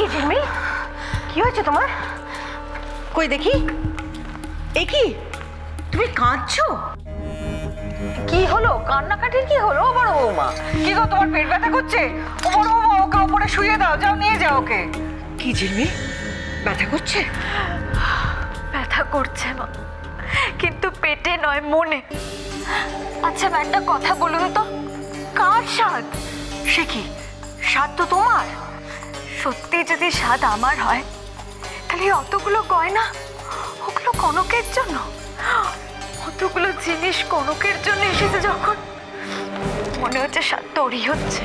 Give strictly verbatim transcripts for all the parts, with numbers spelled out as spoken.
কি ঝিলমিল, কি হয়েছে তোমার? কই দেখি। এ কি, তুমি কাঁদছো? কি হলো? কান্নাকাটির কি হলো বড় বৌমা? কি গো, তোমার পেট ব্যথা করছে? ও বড় বৌমা, ওকে উপরে শুয়ে দাও, যাও নিয়ে যাও ওকে। কি ঝিলমিল, ব্যথা করছে? ব্যথা করছে মা, কিন্তু পেটে নয়, মনে। আচ্ছা মা, একটা কথা বলুন তো, কার স্বাদ? সে কি, স্বাদ তো তোমার। সত্যি যদি স্বাদ আমার হয়, তাহলে অতগুলো গয়না ওগুলো কনকের জন্য? অতগুলো জিনিস কনকের জন্য এসেছে যখন, মনে হচ্ছে স্বাদ তোরই হচ্ছে।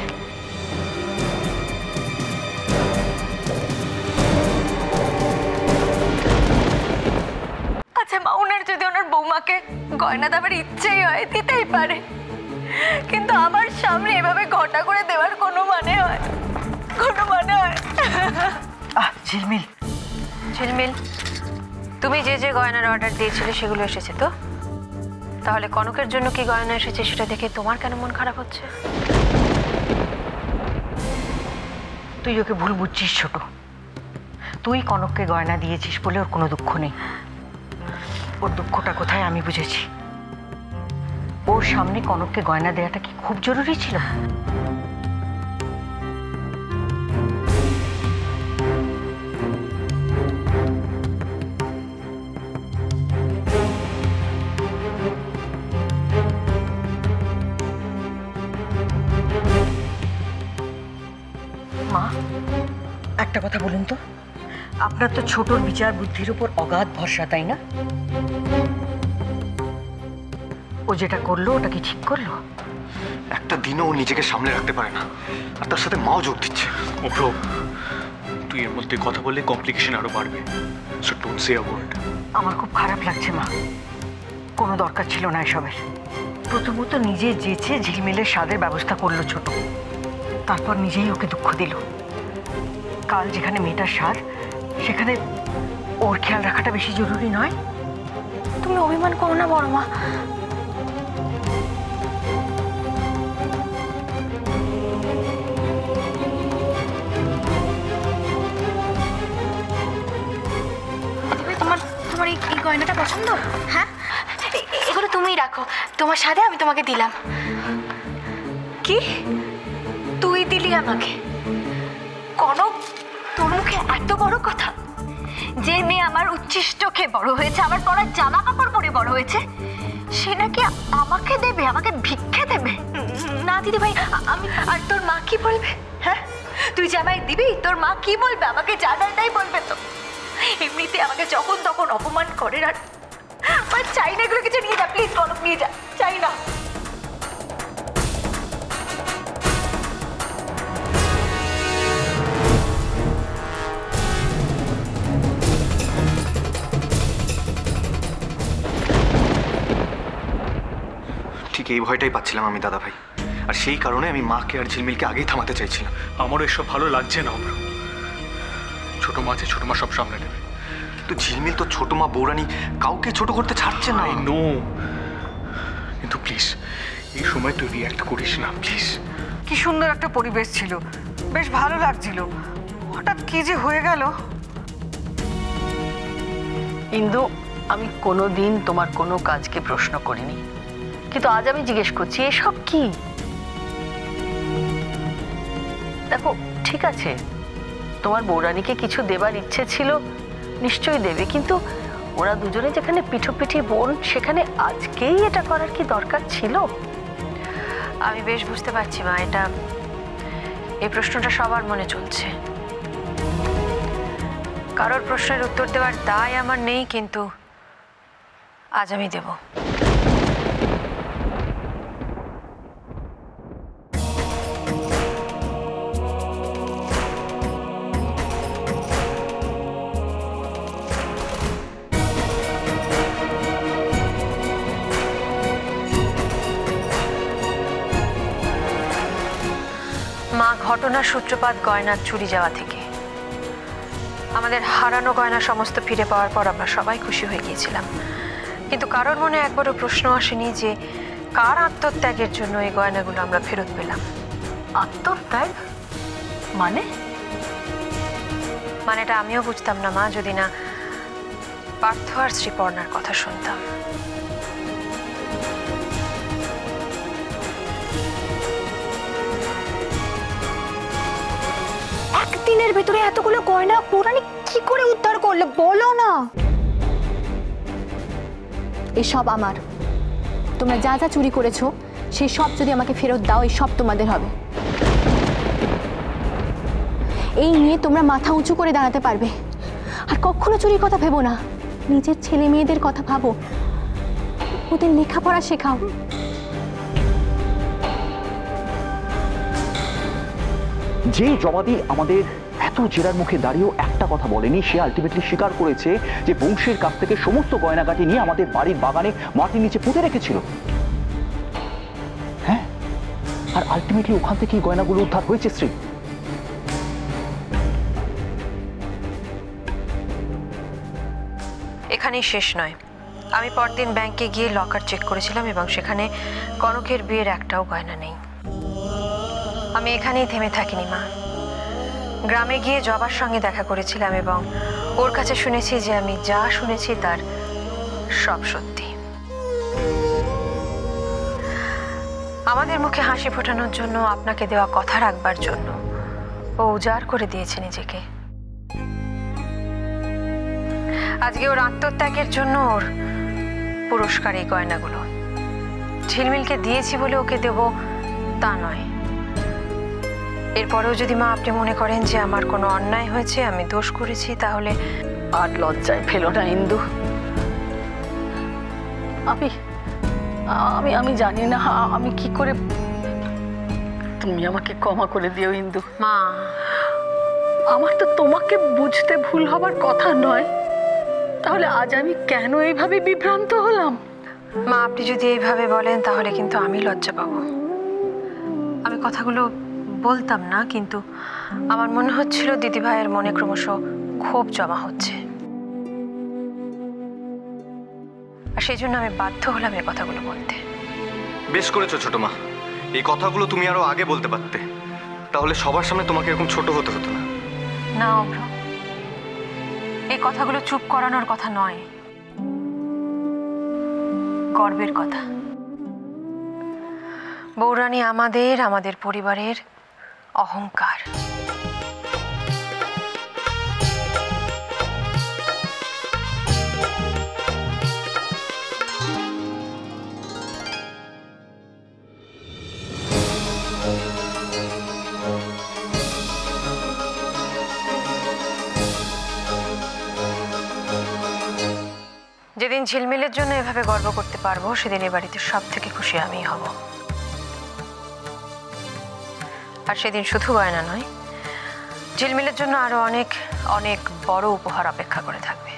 আচ্ছা মা, ওনার যদি ওনার বৌমাকে গয়না দেওয়ার ইচ্ছেই হয়, দিতেই পারে, কিন্তু আমার সামনে এভাবে ঘটা করে দেওয়ার কোনো মানে হয়? কোনো মানে হয়? আহ ঝিলমিল, ঝিলমিল, তুমি যে যে গয়নার অর্ডার দিয়েছিলে সেগুলো এসেছে তো? তাহলে কনকের জন্য কি গয়না এসেছে সেটা দেখে তোমার কেন মন খারাপ হচ্ছে? তুই ওকে ভুল বুঝছিস ছোট। তুই কনককে গয়না দিয়েছিস বলে ওর কোনো দুঃখ নেই। ওর দুঃখটা কোথায় আমি বুঝেছি। ওর সামনে কনককে গয়না দেওয়াটা কি খুব জরুরি ছিল? মা, একটা কথা বলুন তো, আপনার তো ছোটর বিচার বুদ্ধির উপর অগাধ ভরসা, তাই না? ও যেটা করলো ওটা কি ঠিক করলো? একটা দিনও ও নিজেকে সামলে রাখতে পারে না, আর তার সাথে মাও যোগ দিচ্ছে। অভ্র, তুই এর মধ্যে কথা বললে কমপ্লিকেশন আরো বাড়বে। So don't say a word. আমার খুব খারাপ লাগছে মা, কোনো দরকার ছিল না এসবের। প্রথমত নিজে যেচে ঝিলমিলের স্বাদের ব্যবস্থা করলো ছোট, তারপর নিজেই ওকে দুঃখ দিল। কাল যেখানে মেয়েটার স্বাদ, সেখানে ওর খেয়াল রাখাটা বেশি জরুরি নয়? তুমি অভিমান করো না বড় মা। তোমার তোমার এই গয়নাটা পছন্দ? হ্যাঁ, এগুলো তুমিই রাখো, তোমার সাথে আমি তোমাকে দিলাম। কি তুই দিলি আমাকে? কনক, তোর মুখে এত বড় কথা? যে মেয়ে আমার উচ্ছিষ্ট খেয়ে বড় হয়েছে, আমার পরার জামা কাপড় পরে বড় হয়েছে, সে নাকি আমাকে দেবে, আমাকে ভিক্ষে দেবে? না দিদি ভাই, আমি। আর তোর মা কি বলবে? হ্যাঁ, তুই জামাই দিবি, তোর মা কি বলবে? আমাকে জানার নাই বলবে তো। এমনিতে আমাকে যখন তখন অপমান করে। আর আমার চাই না এগুলো কিছু। নিয়ে যা প্লিজ, কনক নিয়ে যা, চাই না। ঠিক এই ভয়টাই পাচ্ছিলাম আমি দাদা ভাই, আর সেই কারণে আমি মাকে আর ঝিলমিলকে আগেই থামাতে চাইছিলাম। আমারও এসব ভালো লাগছে না অভ্র। ছোট মা আছে, ছোট মা সব সামলে নেবে। কিন্তু ঝিলমিল তো ছোট মা বৌরানী কাউকে ছোট করতে ছাড়ছে না। নো, কিন্তু প্লিজ এই সময় তুই রিঅ্যাক্ট করিস না প্লিজ। কি সুন্দর একটা পরিবেশ ছিল, বেশ ভালো লাগছিল, হঠাৎ কি যে হয়ে গেল। ইন্দু, আমি কোনোদিন তোমার কোনো কাজকে প্রশ্ন করিনি, কিন্তু আজ আমি জিজ্ঞেস করছি এসব কি? দেখো, ঠিক আছে, তোমার বৌরানীকে কিছু দেবার ইচ্ছে ছিল, নিশ্চয়ই দেবে, কিন্তু ওরা দুজনে যেখানে পিঠোপিঠি বোন, সেখানে আজকেই এটা করার কি দরকার ছিল? আমি বেশ বুঝতে পারছি মা, এটা এই প্রশ্নটা সবার মনে চলছে। কারোর প্রশ্নের উত্তর দেওয়ার দায় আমার নেই, কিন্তু আজ আমি দেব। মা, ঘটনার সূত্রপাত গয়নার চুরি যাওয়া থেকে। আমাদের হারানো গয়না সমস্ত ফিরে পাওয়ার পর আমরা সবাই খুশি হয়ে গিয়েছিলাম, কিন্তু কারোর মনে একবারও প্রশ্ন আসেনি যে কার আত্মত্যাগের জন্য এই গয়নাগুলো আমরা ফেরত পেলাম। আত্মত্যাগ মানে? মানেটা আমিও বুঝতাম না মা, যদি না পার্থ আর শ্রীপর্ণার কথা শুনতাম। একদিনের ভেতরে এতগুলো গয়না পৌরাণিক কি করে উদ্ধার করলে বলো না। এসব আমার, তোমরা যা যা চুরি করেছো সেই সব যদি আমাকে ফেরত দাও, এই সব তোমাদের হবে। এই নিয়ে তোমরা মাথা উঁচু করে দাঁড়াতে পারবে। আর কখনো চুরির কথা ভেবো না, নিজের ছেলে মেয়েদের কথা ভাবো, ওদের লেখাপড়া শেখাও। যে জবাদি আমাদের এত জেরার মুখে দাঁড়িয়েও একটা কথা বলেনি, সে আলটিমেটলি স্বীকার করেছে যে বংশের কাছ থেকে সমস্ত গয়নাগাটি নিয়ে আমাদের বাড়ির বাগানে মাটির নিচে পুঁতে রেখেছিল। হ্যাঁ, আর আলটিমেটলি ওখান থেকেই গয়নাগুলো উদ্ধার হয়েছে। শ্রী, এখানেই শেষ নয়। আমি পরদিন ব্যাংকে গিয়ে লকার চেক করেছিলাম এবং সেখানে কনকের বিয়ের একটাও গয়না নেই। আমি এখানেই থেমে থাকিনি মা, গ্রামে গিয়ে জবার সঙ্গে দেখা করেছিলাম এবং ওর কাছে শুনেছি যে আমি যা শুনেছি তার সব সত্যি। আমাদের মুখে হাসি ফোটানোর জন্য, আপনাকে দেওয়া কথা রাখবার জন্য ও উজাড় করে দিয়েছে নিজেকে। আজকে ওর আত্মত্যাগের জন্য ওর পুরস্কার এই গয়নাগুলো। ঝিলমিলকে দিয়েছি বলে ওকে দেব তা নয়। এরপরেও যদি মা আপনি মনে করেন যে আমার কোনো অন্যায় হয়েছে, আমি দোষ করেছি, তাহলে আর লজ্জায় ফেলো না ইন্দু। আমি আমি আমি জানি না আমি কি করে, তুমি আমাকে ক্ষমা করে দিও ইন্দু। মা, আমার তো তোমাকে বুঝতে ভুল হবার কথা নয়, তাহলে আজ আমি কেন এইভাবে বিভ্রান্ত হলাম? মা আপনি যদি এইভাবে বলেন তাহলে কিন্তু আমি লজ্জা পাবো। আমি কথাগুলো বলতাম না, কিন্তু আমার মনে হচ্ছিল দিদিভাইয়ের মনে ক্রমশ ক্ষোভ জমা হচ্ছে, আর সেই জন্য আমি বাধ্য হলাম এই কথাগুলো বলতে। বেশ করেছো ছোট মা, এই কথাগুলো তুমি আরো আগে বলতে পারতে, তাহলে সবার সামনে তোমাকে এরকম ছোট হতে হতো না। না অভ্র, এই কথাগুলো চুপ করানোর কথা নয়, গর্বের কথা। বৌরানী আমাদের আমাদের পরিবারের অহংকার। যেদিন ঝিলমিলের জন্য এভাবে গর্ব করতে পারবো, সেদিন এ বাড়িতে সব থেকে খুশি আমিই হব। আর সেদিন শুধু গয়না নয়, ঝিলমিলের জন্য আরো অনেক অনেক বড় উপহার অপেক্ষা করে থাকবে।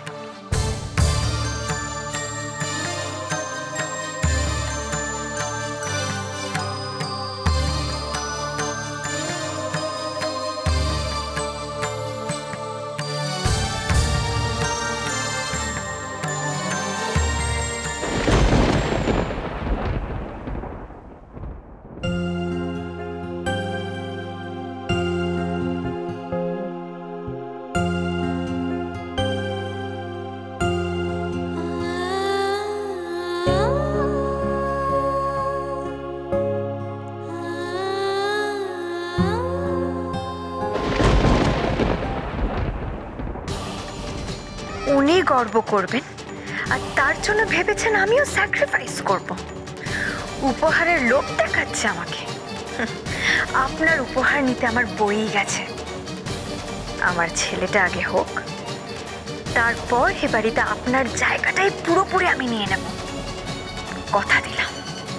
উনি গর্ব করবেন, আর তার জন্য ভেবেছেন আমিও স্যাক্রিফাইস করব। উপহারের লোভ দেখাচ্ছে আমাকে। আপনার উপহার নিতে আমার বই গেছে। আমার ছেলেটা আগে হোক, তারপর এ বাড়িতে আপনার জায়গাটাই পুরোপুরি আমি নিয়ে নেব, কথা দিলাম।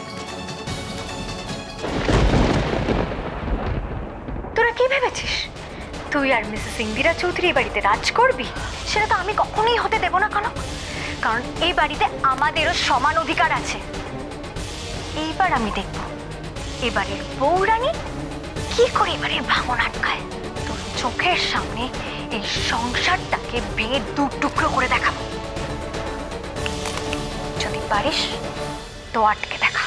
তোরা কি ভেবেছিস তুই আর মিসেস ইন্দিরা চৌধুরী এই বাড়িতে রাজ করবি? সেটা তো আমি কখনোই হতে দেব না। কেন? কারণ এই বাড়িতে আমাদেরও সমান অধিকার আছে। এইবার আমি দেখব এবারের বউরানী কি করে এবারের ভাঙন আটকায়। তোর চোখের সামনে এই সংসারটাকে ভেঙে দু টুকরো করে দেখাবো। যদি পারিস তো আটকে দেখা।